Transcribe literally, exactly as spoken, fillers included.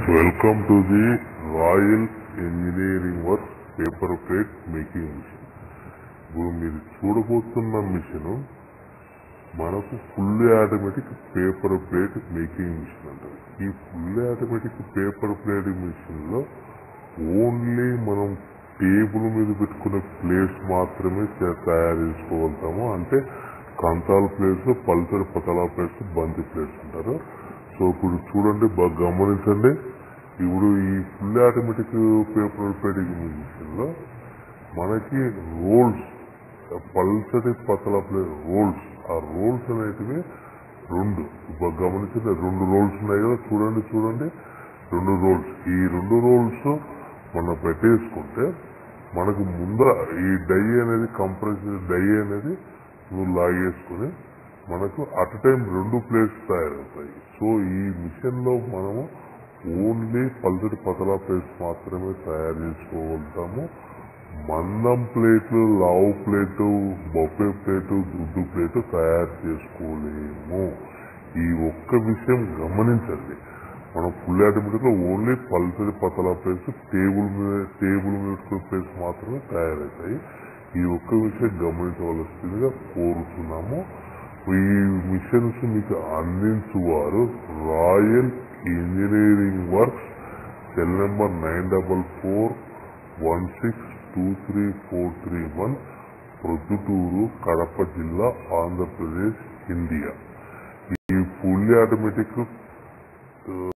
Welcome to the Royal Engineering Works paper plate making machine. ఇప్పుడు మీరు చూడబోతున్న machine మనకు full automatic paper plate making machine అంటారు. ఈ full automatic paper plate machine లో only మనం టేబుల్ మీద పెట్టుకునే ప్లేట్స్ మాత్రమే తయారు చేసుకోగలుగుతాము. అంటే కంతాల ప్లేట్స్, పల్సర్ పతలా ప్లేట్స్, బంతి ప్లేట్స్ అంటారు. సో ఇప్పుడు చూడండి, బాగా గమనించండి. ఇప్పుడు ఈ full automatic paper plating machine లో మనకి రోల్స్, పల్సటి పతలా ప్లేట్ రోల్స్, ఆ రోల్స్ అనేటివి రెండు బాగా గమనించండి. రెండు రోల్స్ ఉన్నాయి కదా, చూడండి చూడండి రెండు రోల్స్. ఈ రెండు రోల్స్ మనం పెట్టేసుకుంటే మనకు ముందర ఈ డై అనేది కంప్రెస్ డై అనేది నువ్వు లాగేసుకుని మనకు అట్ టైం రెండు ప్లేట్స్ తయారవుతాయి. సో ఈ మిషన్ లో మనము ఓన్లీ పల్సటి పతలా ప్లేట్స్ మాత్రమే తయారు చేసుకోగలుగుతాము. మందం ప్లేట్లు, లావు ప్లేటు, బొఫే ప్లేటు, దుడ్డు ప్లేటు తయారు చేసుకోలేము. ఈ ఒక్క విషయం గమనించండి. మనం ఫుల్ ఆటోమేటిక్ లో ఓన్లీ పల్సటి పతలా ప్లేట్స్, టేబుల్ మీద టేబుల్ మీద ప్లేట్స్ మాత్రమే తయారవుతాయి. ఈ ఒక్క విషయం గమనించవలసిందిగా కోరుతున్నాము. ఈ మిషన్స్ మీకు అందించువారు royal engineering works, cell number nine double four one six two three four three one, Proddatur, Kadapa జిల్లా, ఆంధ్రప్రదేశ్, ఇండియా. ఈ ఫుల్లీ ఆటోమేటిక్